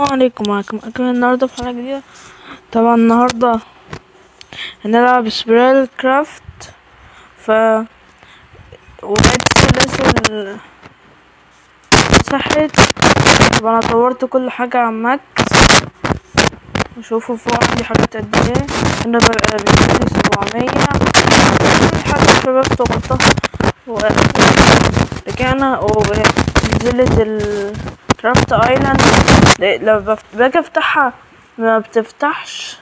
عليكم، معاكم أكمل النهاردة في حلقة جديدة. طبعا النهاردة هنلعب سبريل كرافت. وبقيت السلاسل مسحت. طبعا انا طورت كل حاجة على ماكس، وشوفوا فوق عندي حاجات قد ايه. هنا بقى بيجيلي 700 كل حاجة شباب طورتها. رجعنا ونزلت الكرافت ايلاند. لما باجي افتحها ما بتفتحش،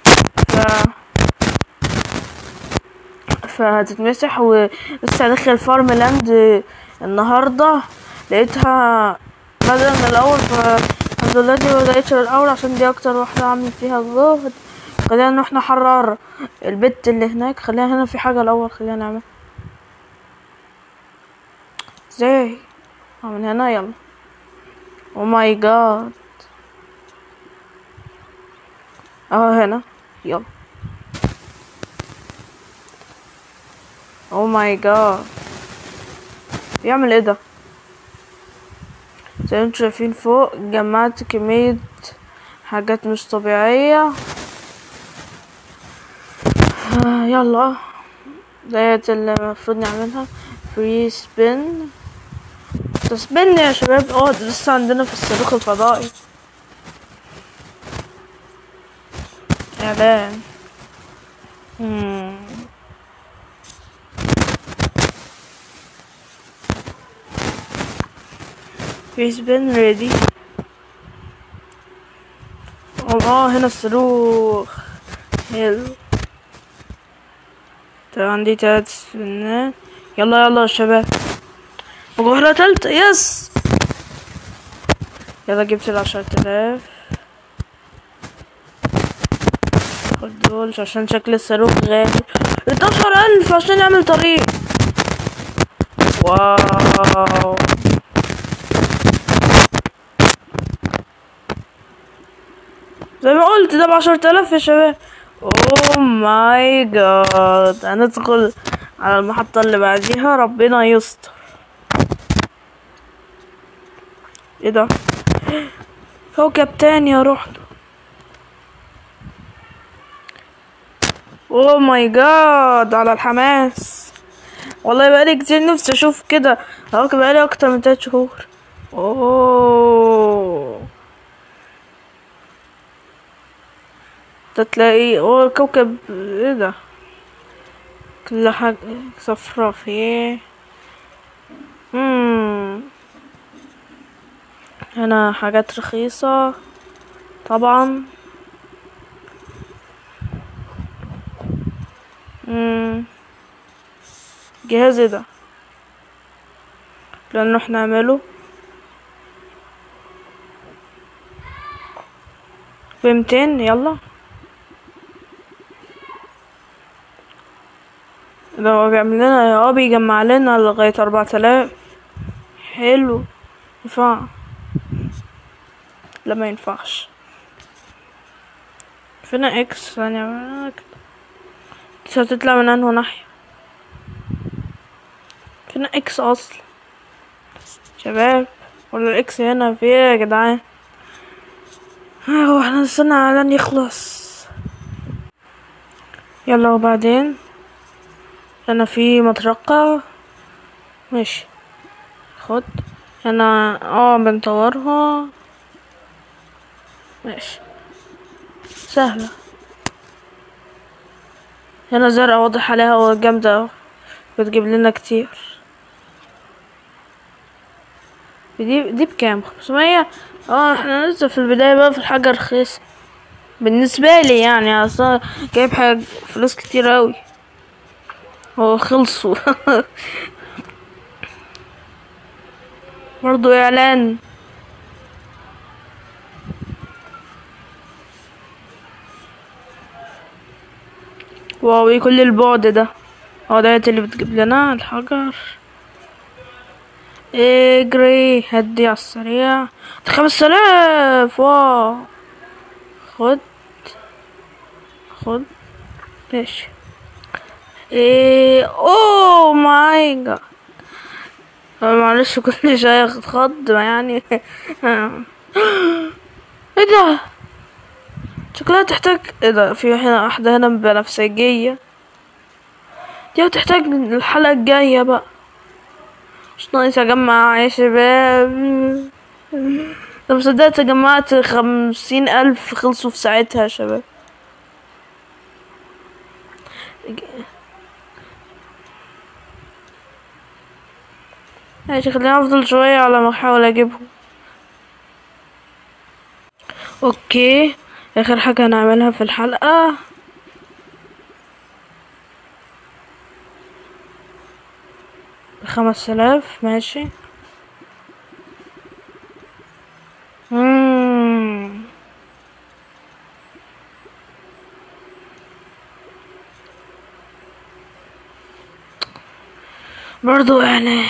فهتتمسح. ولسه هدخل فارم لاند النهارده، لقيتها بدل من الاول، فالحمد لله دي مبدأتش الاول عشان دي اكتر واحده اعمل فيها الجهد. خلينا نروح نحرر البت اللي هناك. خلينا هنا في حاجه الاول، خلينا نعمل ازاي من هنا. يلا. او ماي جاد، اهو هنا. يلا. او ماي جاد، بيعمل ايه ده؟ زي ما انتم شايفين فوق جمعت كمية حاجات مش طبيعية. يلا، ديت اللي المفروض نعملها. فري سبين. تسبين يا شباب. لسه عندنا في الصاروخ الفضائي اعلان. فري سبين ريدي. هنا الصاروخ. حلو. عندي 3 سبينات. يلا يلا يا شباب، مجوهرة تالتة. يس. يلا جبت 10,000. خد دول عشان شكل الصاروخ غالي. 12,000 عشان نعمل طريق. واو، زي ما قلت ده ب10,000 يا شباب. اوه ماي جاد، هندخل على المحطة اللي بعديها. ربنا يستر. ايه ده؟ كوكب تاني اروح له. اوه ماي جاد، على الحماس. والله بقالي كتير نفسي اشوف كده. بقالي اكتر من 3 شهور. اوه، تلاقي كوكب. ايه ده؟ كل حاجة صفرا فيه. هنا حاجات رخيصة طبعا. جهاز ايه ده؟ لأنه احنا نعمله ب200. يلا. ده هو بيعمل لنا بيجمع لنا لغاية 4,000. حلو. ينفع؟ لا ما ينفعش. فينا اكس هنعملها كده. هتطلع من انه ناحية. فينا اكس اصلا شباب، ولا الاكس هنا في ايه يا جدعان؟ احنا نستنى اعلان يخلص. يلا. وبعدين هنا في مطرقة. ماشي، خد. هنا بنطورها. ماشي، سهلة. هنا زرقاء واضح عليها وجامدة، بتجيب لنا كتير. دي بكام؟ 500. احنا لسه في البداية بقى، في الحاجة رخيصة بالنسبة لي يعني. اصلا جايب حاجة فلوس كتير اوي. هو خلصوا. برضو اعلان. واو، ايه كل البعد ده؟ ديت اللي بتجيب لنا الحجر. اجري هدي على السريع. 5,000. واو، خد ماشي. اوه ماي جاد. معلش كل شوية خض يعني. ايه ايه ده؟ شكلها تحتاج ايه ده؟ في هنا واحدة هنا بنفسجية، دي هتحتاج الحلقة الجاية بقى. مش ناقص اجمع يا شباب. طب صدقت جمعت 50,000 خلصوا في ساعتها يا شباب. ماشي خلينا افضل شوية على ما احاول اجيبهم. اوكي اخر حاجة هنعملها في الحلقة، ب5000 ماشي. برضو يعني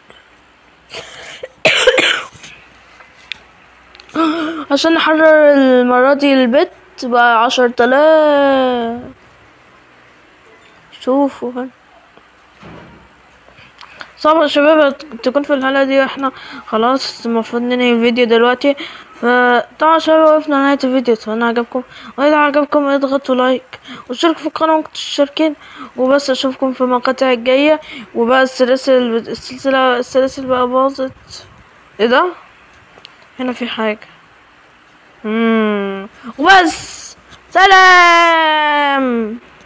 عشان نحرر المرة دي البت بقى 10,000. شوفوا هن. صعب يا شباب تكون في الحلقة دي، احنا خلاص المفروض ننهي الفيديو دلوقتي. فطبعا يا شباب وقفنا نهاية الفيديو، اتمنى عجبكم، واذا عجبكم اضغطوا لايك واشتركوا في القناة وانتم مشتركين. وبس اشوفكم في المقاطع الجاية. وبقى السلاسل بقى باظت. ايه ده؟ هنا في حاجة. وبس. سلام.